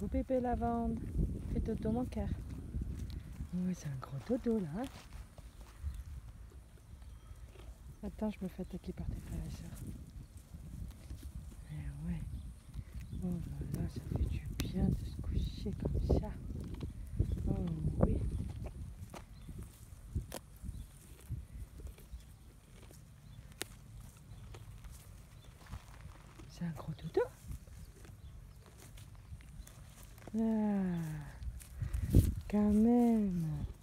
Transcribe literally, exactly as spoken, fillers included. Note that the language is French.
Coucou bébé lavande. Fais dodo mon cœur. Oui, c'est un gros dodo là. Hein. Attends, je me fais attaquer par tes frères et sœurs. Eh ouais. Oh là là, ça fait du bien de se coucher comme ça. Oh oui. C'est un gros dodo. Ah, quand même.